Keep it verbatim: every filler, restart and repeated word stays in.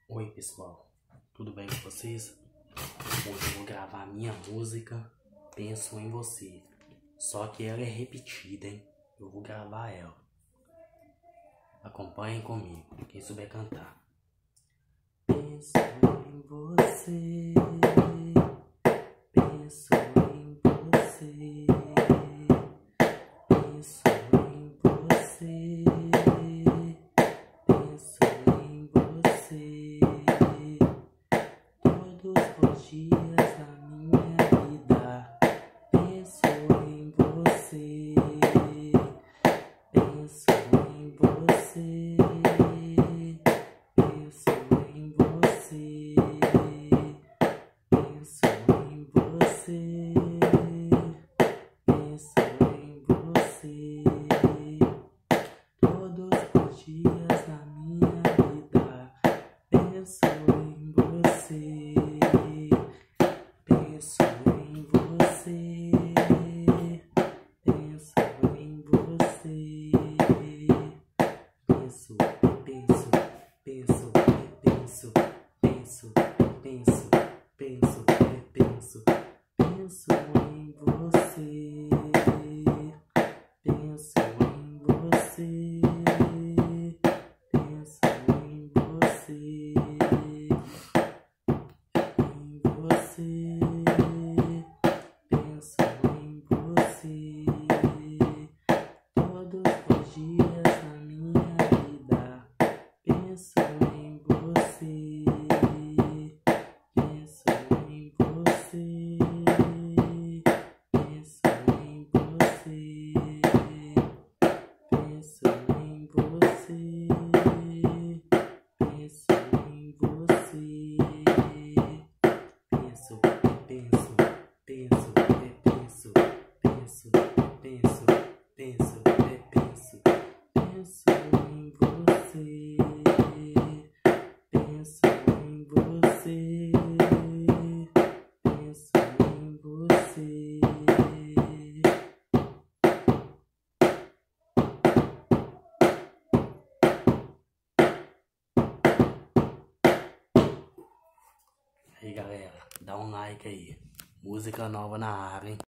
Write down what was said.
Oi pessoal, tudo bem com vocês? Hoje eu vou gravar a minha música Penso em Você. Só que ela é repetida, hein? Eu vou gravar ela. Acompanhem comigo, quem souber cantar. Penso em você, penso em você, penso em você, penso em você. Todos os dias na minha vida, penso em você, penso em você, penso em você, penso em você, penso em você. Todos os dias na minha vida, penso em você, penso em você, penso em você, penso, penso, penso, penso, penso, penso, penso, penso, penso em você, penso em você, penso em você, em você, penso em você. Todos os dias na minha vida, penso em você, penso em você, penso em você, penso em você, penso em você, penso, penso, penso, penso, penso, penso, penso, penso, penso em você, penso em você, penso em você. Aí galera, dá um like aí. Música nova na área, hein?